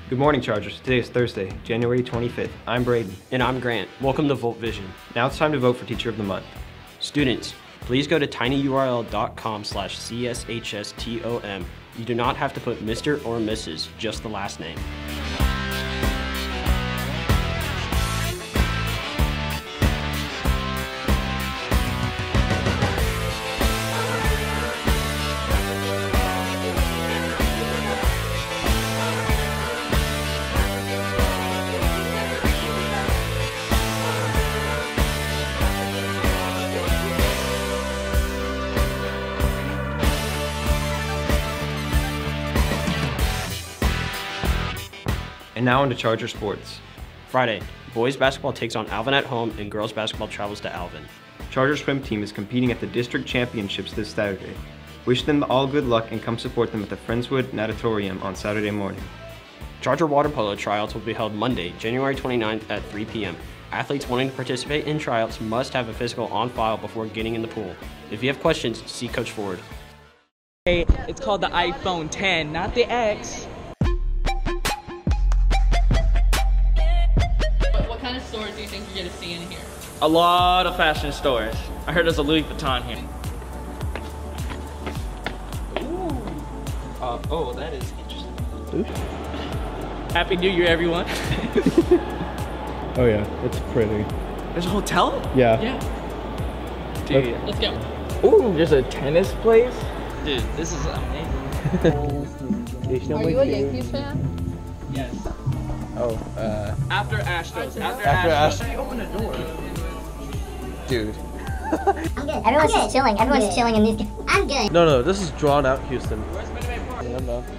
Good morning, Chargers. Today is Thursday, January 25th. I'm Braden. And I'm Grant. Welcome to Volt Vision. Now it's time to vote for Teacher of the Month. Students, please go to tinyurl.com/CSHSTOM. You do not have to put Mr. or Mrs., just the last name. And now into Charger sports. Friday, boys basketball takes on Alvin at home and girls basketball travels to Alvin. Charger swim team is competing at the district championships this Saturday. Wish them all good luck and come support them at the Friendswood Natatorium on Saturday morning. Charger water polo tryouts will be held Monday, January 29th at 3 p.m. Athletes wanting to participate in tryouts must have a physical on file before getting in the pool. If you have questions, see Coach Ford. It's called the iPhone 10, not the X. What kind of stores do you think you're gonna see in here? A lot of fashion stores. I heard there's a Louis Vuitton here. Ooh. Oh, that is interesting. Happy New Year, everyone. Oh yeah, it's pretty. There's a hotel? Yeah. Yeah. Dude. Let's go. Ooh, there's a tennis place? Dude, this is amazing. Are you a Yankees fan? Yes. Oh, After Astros. After Astros. Open the door. Dude. I'm good. Everyone's just chilling. Everyone's chilling in these. I'm good. No, this is drawn out Houston. Where's Minute Maid Park? I don't know.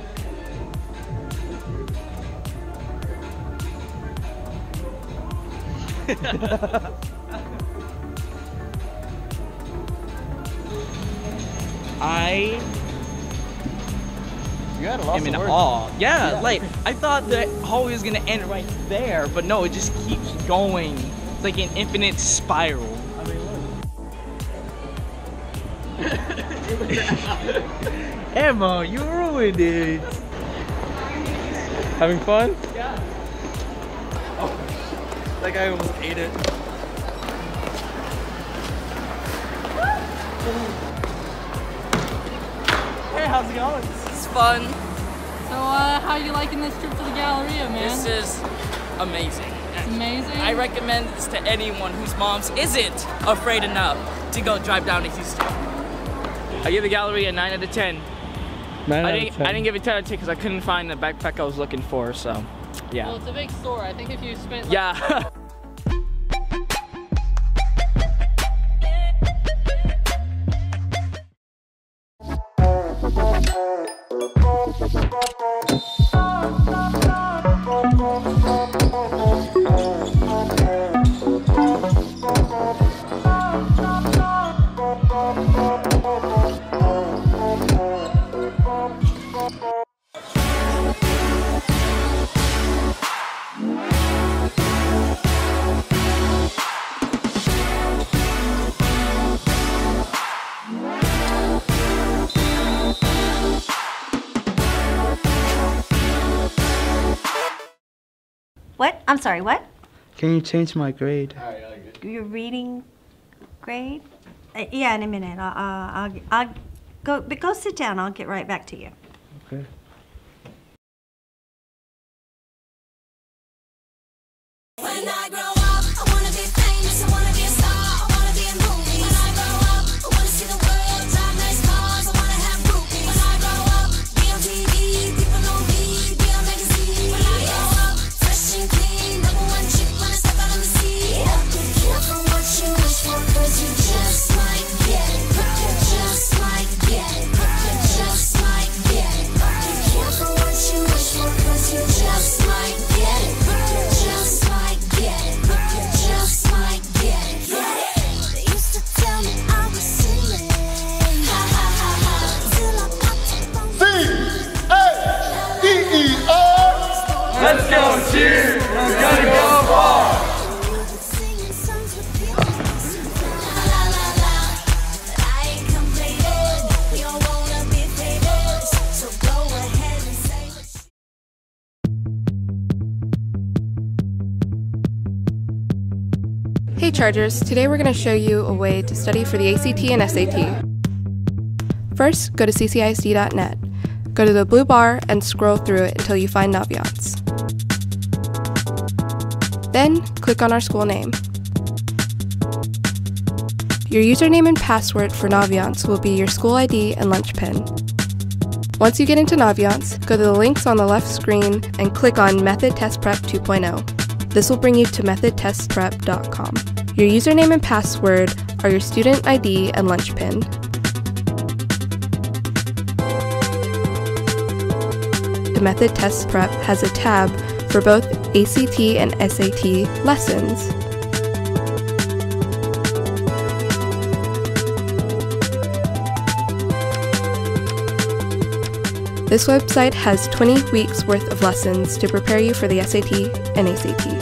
You had a lot I'm in awe. Yeah, like I thought the hallway was gonna end right there, but no, it just keeps going. It's like an infinite spiral. I mean, look. Emma, you ruined it. Having fun? Yeah. Oh, that guy almost ate it. Hey, how's it going? It's fun. So, how are you liking this trip to the Galleria, man? This is amazing. It's amazing. I recommend this to anyone whose moms isn't afraid enough to go drive down to Houston. I give the gallery a 9 out of 10. 9 I out of didn't 10. give it 10 out of 10 because I couldn't find the backpack I was looking for, so yeah. Well, it's a big store. I think if you spent like, Yeah. What? I'm sorry, what? Can you change my grade? Your reading grade? Yeah, in a minute. I'll go sit down. I'll get right back to you. Okay. When I grow up, I wanna be famous. I wanna be a star. I wanna be in movies. When I grow up, I wanna see the world, drive nice cars. I wanna have groupies. When I grow up, be on TV, people know me, be on magazine. When I grow up, fresh and clean, #1 chick when I step out on the scene. Be careful what you wish for, 'cause you just might get it. You just might get it. You just might get it. Be careful what you wish for, 'cause you just might get it. You just might get it. You just might get it. They used to tell me I was silly. Ha ha ha ha. Till I popped up on C-A-D-E-R. Let's go, cheers! We're gonna go far! singing songs with you. La la la la. I ain't complaining. We all wanna be famous. So go ahead and say what you Hey Chargers, today we're going to show you a way to study for the ACT and SAT. First, go to ccisd.net. Go to the blue bar and scroll through it until you find Naviance. Then, click on our school name. Your username and password for Naviance will be your school ID and lunch pin. Once you get into Naviance, go to the links on the left screen and click on Method Test Prep 2.0. This will bring you to methodtestprep.com. Your username and password are your student ID and lunch pin. The Method Test Prep has a tab for both ACT and SAT lessons. This website has 20 weeks worth of lessons to prepare you for the SAT and ACT.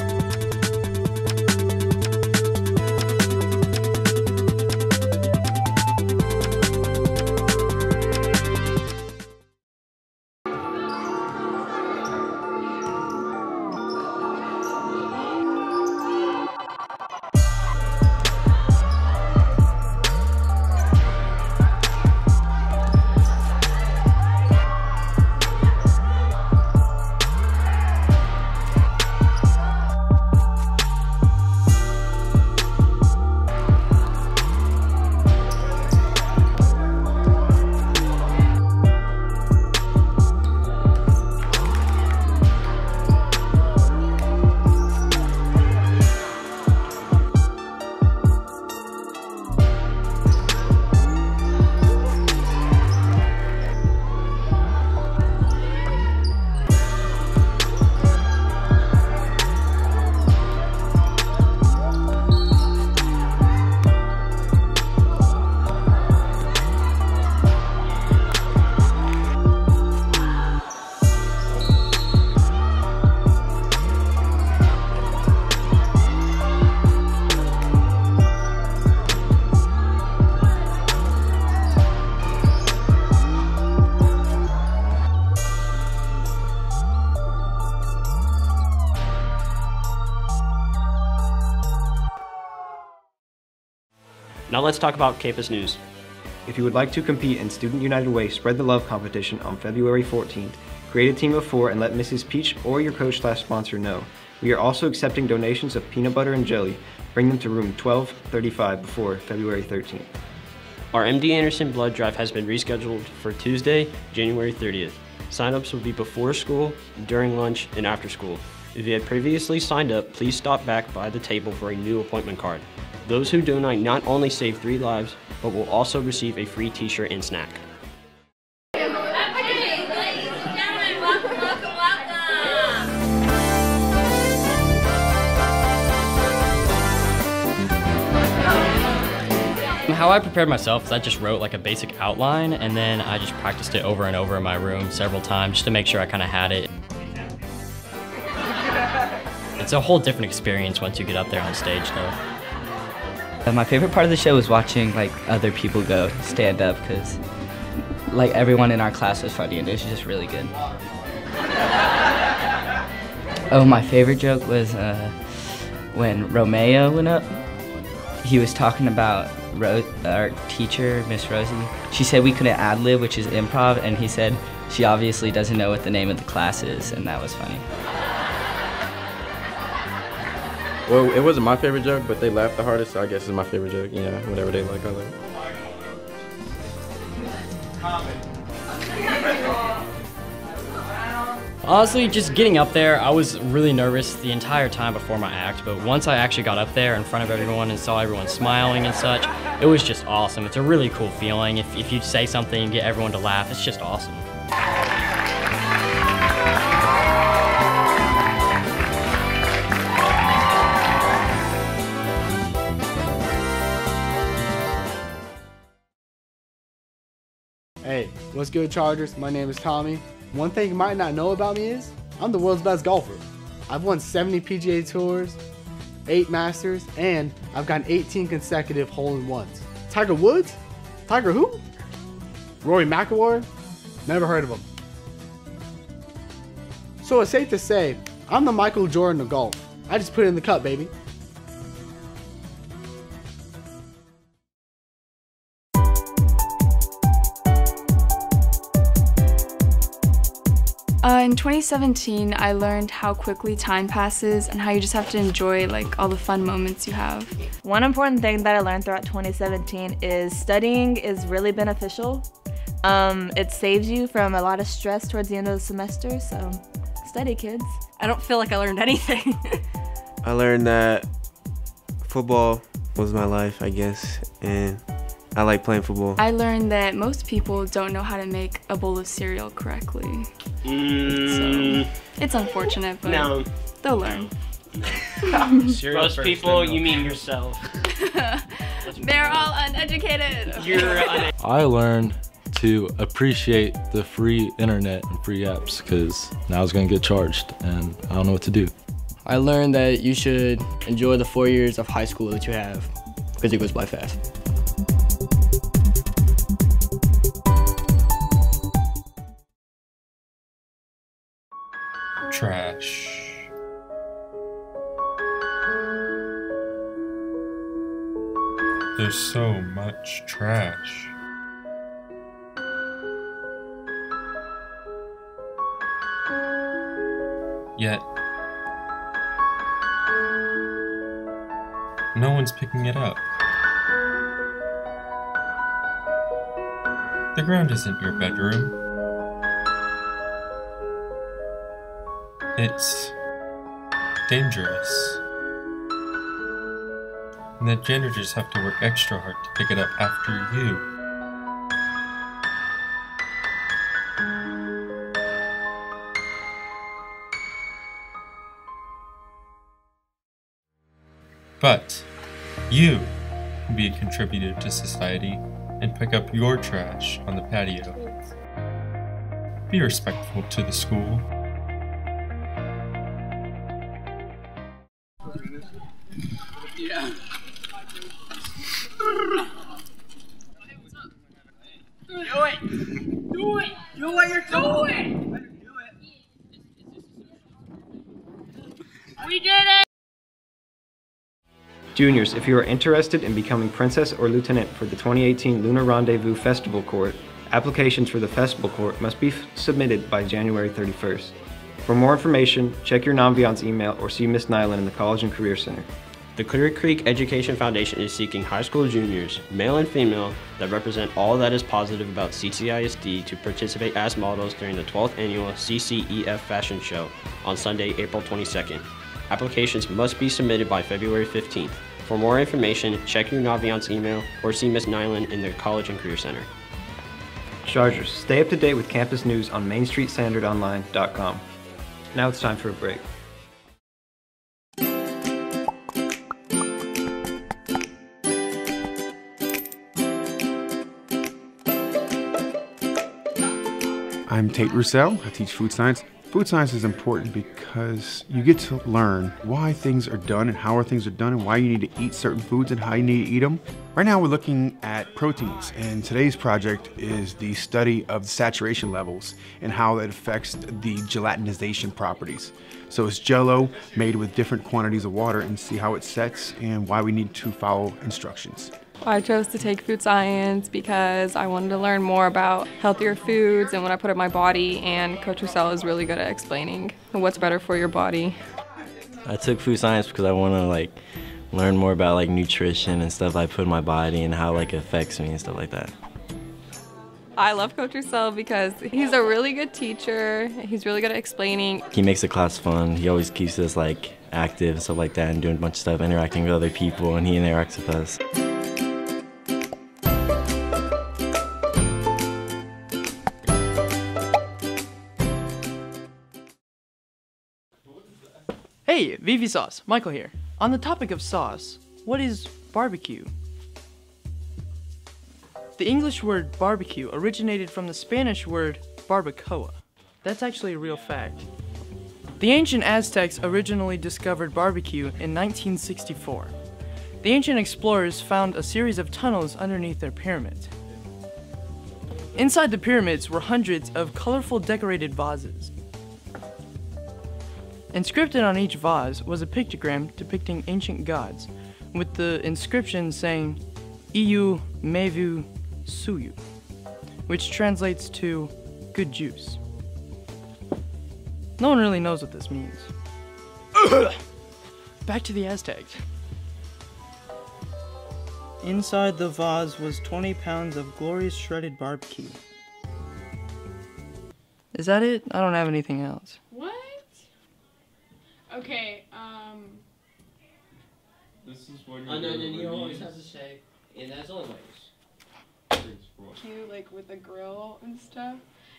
Now let's talk about campus news. If you would like to compete in Student United Way Spread the Love competition on February 14th, create a team of 4 and let Mrs. Peach or your coach/sponsor know. We are also accepting donations of peanut butter and jelly. Bring them to room 1235 before February 13th. Our MD Anderson blood drive has been rescheduled for Tuesday, January 30th. Sign-ups will be before school, during lunch, and after school. If you had previously signed up, please stop back by the table for a new appointment card. Those who donate not only save 3 lives, but will also receive a free t-shirt and snack. How I prepared myself is I just wrote like a basic outline and then I just practiced it over and over in my room several times just to make sure I kind of had it. It's a whole different experience once you get up there on stage though. My favorite part of the show was watching like other people go stand up because like everyone in our class was funny and it was just really good. Oh, my favorite joke was when Romeo went up. He was talking about our teacher, Miss Rosie. She said we couldn't ad-lib, which is improv, and he said she obviously doesn't know what the name of the class is, and that was funny. Well, it wasn't my favorite joke, but they laughed the hardest, so I guess it's my favorite joke. Yeah, whatever they like, I like. Honestly, just getting up there, I was really nervous the entire time before my act, but once I actually got up there in front of everyone and saw everyone smiling and such, it was just awesome. It's a really cool feeling. If you say something and get everyone to laugh, it's just awesome. Hey, what's good, Chargers? My name is Tommy. One thing you might not know about me is I'm the world's best golfer. I've won 70 PGA Tours, 8 Masters, and I've gotten 18 consecutive hole-in-ones. Tiger Woods? Tiger who? Rory McIlroy? Never heard of him. So it's safe to say, I'm the Michael Jordan of golf. I just put it in the cup, baby. In 2017, I learned how quickly time passes and how you just have to enjoy like all the fun moments you have. One important thing that I learned throughout 2017 is studying is really beneficial. It saves you from a lot of stress towards the end of the semester, so study, kids. I don't feel like I learned anything. I learned that football was my life, I guess, and I like playing football. I learned that most people don't know how to make a bowl of cereal correctly. So it's unfortunate, but No. they'll learn. Most people, you mean yourself. They're all uneducated. I learned to appreciate the free internet and free apps because now it's going to get charged and I don't know what to do. I learned that you should enjoy the 4 years of high school that you have because it goes by fast. Trash. There's so much trash. Yet, no one's picking it up. The ground isn't your bedroom. It's dangerous. And the janitors have to work extra hard to pick it up after you. But you can be a contributor to society and pick up your trash on the patio. Be respectful to the school. Yeah. Do it! Do it! Do what you're doing! We did it! Juniors, if you are interested in becoming Princess or Lieutenant for the 2018 Lunar Rendezvous Festival Court, applications for the Festival Court must be submitted by January 31st. For more information, check your Naviance email or see Miss Nyland in the College and Career Center. The Clear Creek Education Foundation is seeking high school juniors, male and female, that represent all that is positive about CCISD to participate as models during the 12th annual CCEF Fashion Show on Sunday, April 22nd. Applications must be submitted by February 15th. For more information, check your Naviance email or see Miss Nyland in the College and Career Center. Chargers, stay up to date with campus news on MainStreetStandardOnline.com. Now it's time for a break. I'm Tate Roussel. I teach food science. Food science is important because you get to learn why things are done and how things are done and why you need to eat certain foods and how you need to eat them. Right now we're looking at proteins, and today's project is the study of the saturation levels and how that affects the gelatinization properties. So it's Jell-O made with different quantities of water and see how it sets and why we need to follow instructions. I chose to take food science because I wanted to learn more about healthier foods and what I put in my body, and Coach Roussel is really good at explaining what's better for your body. I took food science because I want to learn more about nutrition and stuff I put in my body and how it affects me and stuff like that. I love Coach Roussel because he's a really good teacher. He's really good at explaining. He makes the class fun. He always keeps us active and stuff like that and doing a bunch of stuff, interacting with other people, and he interacts with us. Hey, Vivi Sauce, Michael here. On the topic of sauce, what is barbecue? The English word barbecue originated from the Spanish word barbacoa. That's actually a real fact. The ancient Aztecs originally discovered barbecue in 1964. The ancient explorers found a series of tunnels underneath their pyramids. Inside the pyramids were hundreds of colorful decorated vases. Inscripted on each vase was a pictogram depicting ancient gods, with the inscription saying Iyu Mevu Suyu, which translates to good juice. No one really knows what this means. Back to the Aztecs. Inside the vase was 20 pounds of glorious shredded barbecue. Is that it? I don't have anything else. What? Okay, This is what And then you always have to say, and as always. Cute, like with a grill and stuff.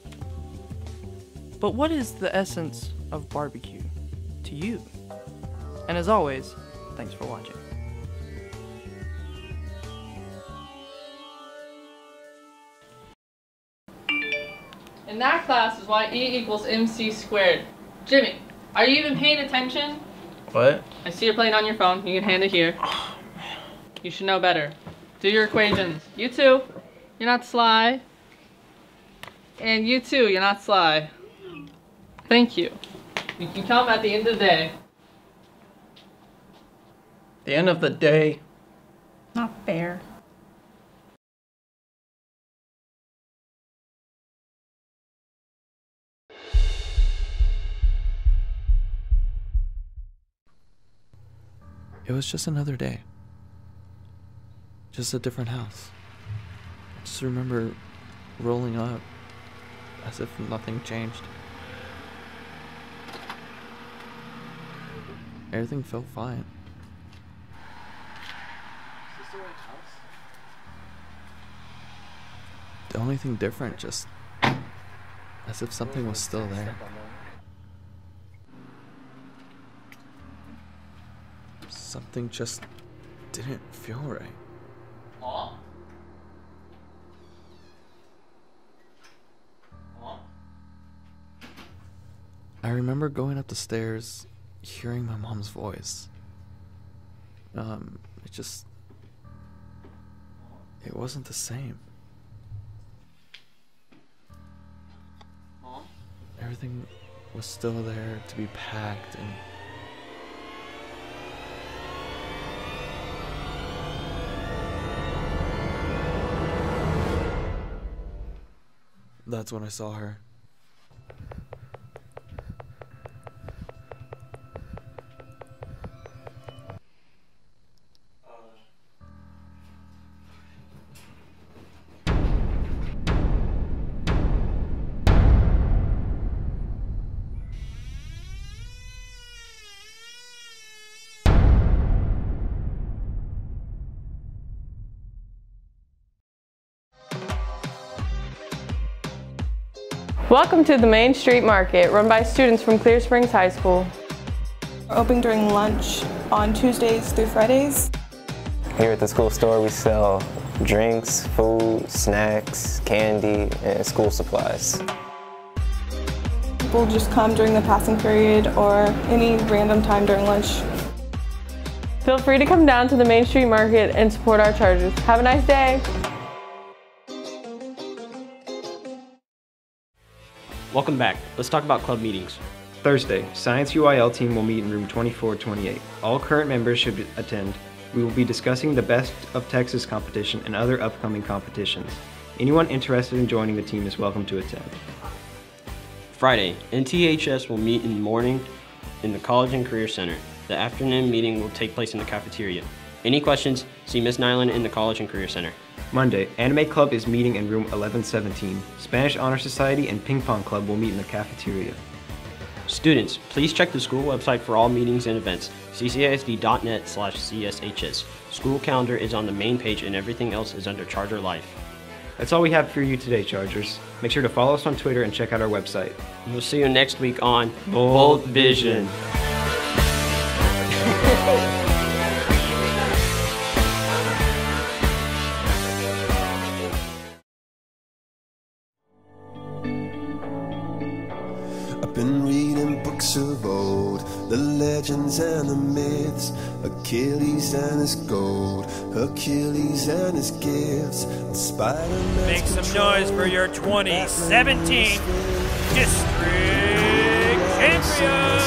But what is the essence of barbecue to you? And as always, thanks for watching. in that class is why E equals MC squared. Jimmy, are you even paying attention? What? I see you're playing on your phone. You can hand it here. You should know better. Do your equations. You too. You're not sly. And you too, you're not sly. Thank you. You can come at the end of the day. The end of the day. Not fair. It was just another day. Just a different house. I just remember rolling up as if nothing changed. Everything felt fine. Is this the right house? The only thing different, just as if something was still there. Something just didn't feel right. I remember going up the stairs, hearing my mom's voice. It wasn't the same. Everything was still there to be packed and that's when I saw her. Welcome to the Main Street Market, run by students from Clear Springs High School. We're open during lunch on Tuesdays through Fridays. Here at the school store, we sell drinks, food, snacks, candy, and school supplies. People just come during the passing period or any random time during lunch. Feel free to come down to the Main Street Market and support our Chargers. Have a nice day. Welcome back. Let's talk about club meetings. Thursday, Science UIL team will meet in room 2428. All current members should attend. We will be discussing the Best of Texas competition and other upcoming competitions. Anyone interested in joining the team is welcome to attend. Friday, NTHS will meet in the morning in the College and Career Center. The afternoon meeting will take place in the cafeteria. Any questions? See Miss Nyland in the College and Career Center. Monday, Anime Club is meeting in room 1117. Spanish Honor Society and Ping Pong Club will meet in the cafeteria. Students, please check the school website for all meetings and events, ccisd.net/cshs. School calendar is on the main page and everything else is under Charger Life. That's all we have for you today, Chargers. Make sure to follow us on Twitter and check out our website. We'll see you next week on Bold Vision. I've been reading books of old, the legends and the myths, Achilles and his gold, Hercules and his gifts, and Spider-Man. Make some noise for your 2017 District Champion!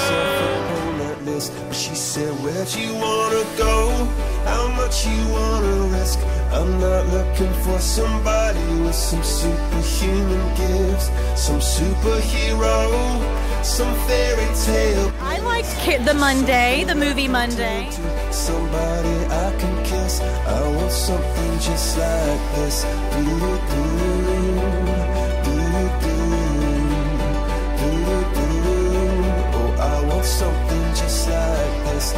She said, where'd you wanna go? How much you wanna risk? I'm not looking for somebody with some superhuman gifts, some superhero, some fairy tale. I liked the Monday, the movie Monday. Somebody I can kiss. I want something just like this. Oh, I want something just like this.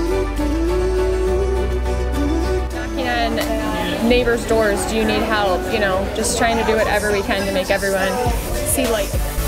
Knocking on neighbors' doors, do you need help? You know, just trying to do whatever we can to make everyone see light.